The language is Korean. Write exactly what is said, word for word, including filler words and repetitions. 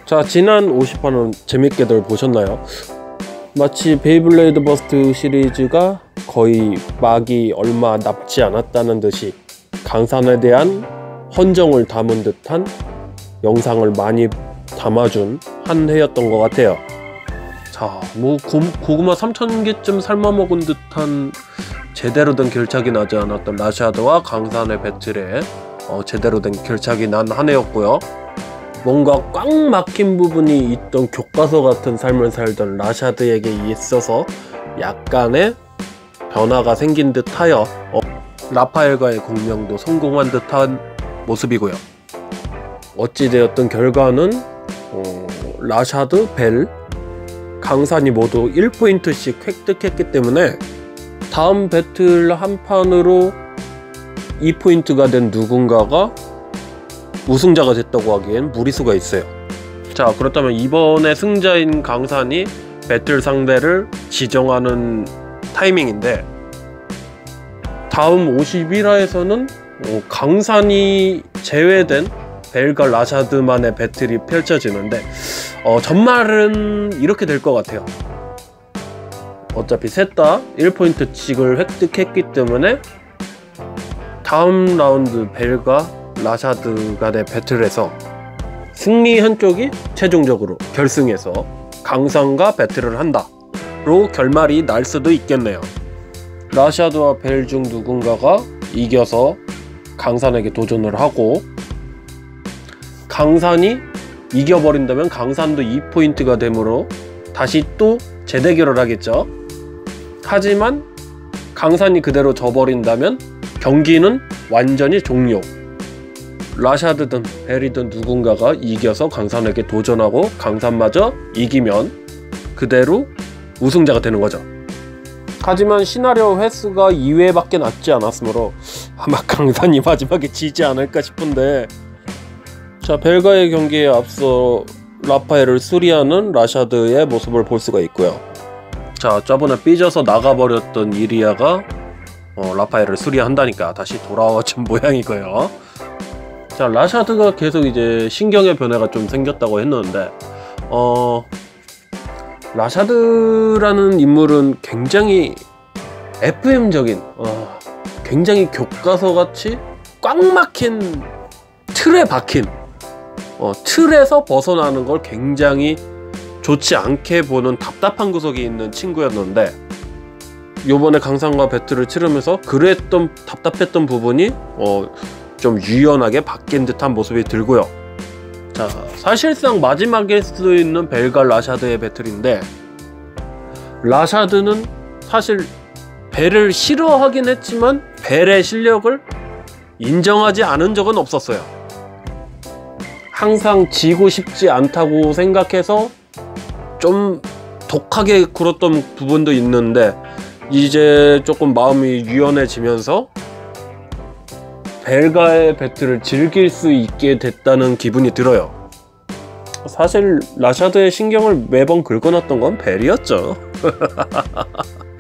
자, 지난 오십 화는 재밌게들 보셨나요? 마치 베이블레이드 버스트 시리즈가 거의 막이 얼마 남지 않았다는 듯이 강산에 대한 헌정을 담은 듯한 영상을 많이 담아준 한 해였던 것 같아요. 자, 뭐 고, 고구마 삼천 개쯤 삶아먹은 듯한 제대로 된 결착이 나지 않았던 라샤드와 강산의 배틀에 어, 제대로 된 결착이 난 한 해였고요. 뭔가 꽉 막힌 부분이 있던 교과서 같은 삶을 살던 라샤드에게 있어서 약간의 변화가 생긴 듯하여 어, 라파엘과의 공명도 성공한 듯한 모습이고요. 어찌되었든 결과는 어, 라샤드, 벨, 강산이 모두 일 포인트씩 획득했기 때문에 다음 배틀 한 판으로 이 포인트가 된 누군가가 우승자가 됐다고 하기엔 무리수가 있어요. 자, 그렇다면 이번에 승자인 강산이 배틀 상대를 지정하는 타이밍인데, 다음 오십일 화에서는 어, 강산이 제외된 벨과 라샤드만의 배틀이 펼쳐지는데 어, 전말은 이렇게 될 것 같아요. 어차피 셋 다 일 포인트씩을 획득했기 때문에 다음 라운드 벨과 라샤드 간의 배틀에서 승리한 쪽이 최종적으로 결승에서 강산과 배틀을 한다로 결말이 날 수도 있겠네요. 라샤드와 벨 중 누군가가 이겨서 강산에게 도전을 하고, 강산이 이겨버린다면 강산도 이 포인트가 되므로 다시 또 재대결을 하겠죠. 하지만 강산이 그대로 져버린다면 경기는 완전히 종료. 라샤드든 벨이든 누군가가 이겨서 강산에게 도전하고 강산마저 이기면 그대로 우승자가 되는 거죠. 하지만 시나리오 횟수가 이 회밖에 남지 않았으므로 아마 강산이 마지막에 지지 않을까 싶은데, 자, 벨과의 경기에 앞서 라파엘을 수리하는 라샤드의 모습을 볼 수가 있고요. 자, 저번에 삐져서 나가버렸던 이리아가 어, 라파엘을 수리한다니까 다시 돌아와준 모양이고요. 자, 라샤드가 계속 이제 신경의 변화가 좀 생겼다고 했는데, 어, 라샤드라는 인물은 굉장히 에프엠적인, 어, 굉장히 교과서같이 꽉 막힌 틀에 박힌, 어, 틀에서 벗어나는 걸 굉장히 좋지 않게 보는 답답한 구석이 있는 친구였는데, 요번에 강산과 배틀을 치르면서 그랬던 답답했던 부분이 어, 좀 유연하게 바뀐 듯한 모습이 들고요. 자, 사실상 마지막일 수도 있는 벨과 라샤드의 배틀인데, 라샤드는 사실 벨을 싫어하긴 했지만 벨의 실력을 인정하지 않은 적은 없었어요. 항상 지고 싶지 않다고 생각해서 좀 독하게 굴었던 부분도 있는데, 이제 조금 마음이 유연해지면서 벨과의 배틀을 즐길 수 있게 됐다는 기분이 들어요. 사실 라샤드의 신경을 매번 긁어놨던 건 벨이었죠.